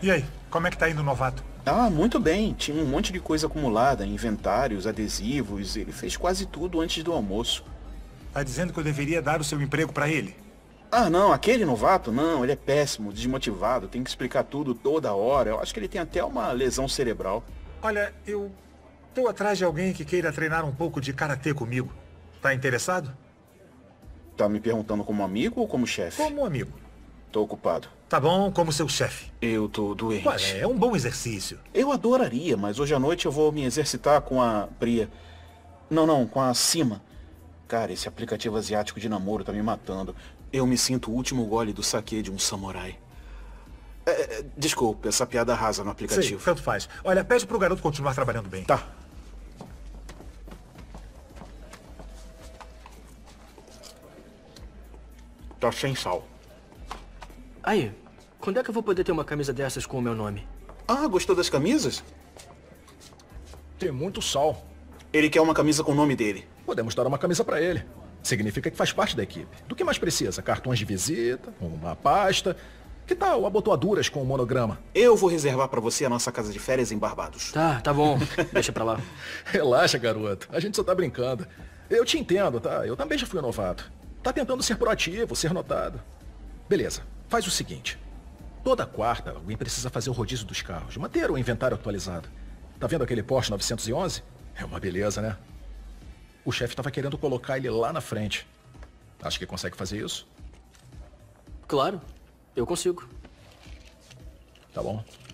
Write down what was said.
E aí, como é que tá indo o novato? Ah, muito bem. Tinha um monte de coisa acumulada, inventários, adesivos. Ele fez quase tudo antes do almoço. Tá dizendo que eu deveria dar o seu emprego pra ele? Ah, não, aquele novato? Não, ele é péssimo, desmotivado, tem que explicar tudo toda hora. Eu acho que ele tem até uma lesão cerebral. Olha, eu tô atrás de alguém que queira treinar um pouco de karatê comigo. Tá interessado? Tá me perguntando como amigo ou como chefe? Como amigo. Tô ocupado. Tá bom, como seu chefe. Eu tô doente. Olha, é um bom exercício. Eu adoraria, mas hoje à noite eu vou me exercitar com a Priya. Não, com a Cima. Cara, esse aplicativo asiático de namoro tá me matando. Eu me sinto o último gole do saquê de um samurai. Desculpa, essa piada rasa no Sei, aplicativo. tanto faz. Olha, pede pro garoto continuar trabalhando bem. Tá. Tá sem sal. Aí, quando é que eu vou poder ter uma camisa dessas com o meu nome? Ah, gostou das camisas? Tem muito sal. Ele quer uma camisa com o nome dele. Podemos dar uma camisa pra ele. Significa que faz parte da equipe. Do que mais precisa? Cartões de visita, uma pasta. Que tal abotoaduras com o monograma? Eu vou reservar pra você a nossa casa de férias em Barbados. Tá bom. Deixa pra lá. Relaxa, garoto. A gente só tá brincando. Eu te entendo, tá? Eu também já fui um novato. Tá tentando ser proativo, ser notado. Beleza, faz o seguinte. Toda quarta, alguém precisa fazer o rodízio dos carros, manter o inventário atualizado. Tá vendo aquele Porsche 911? É uma beleza, né? O chefe tava querendo colocar ele lá na frente. Acha que consegue fazer isso? Claro, eu consigo. Tá bom.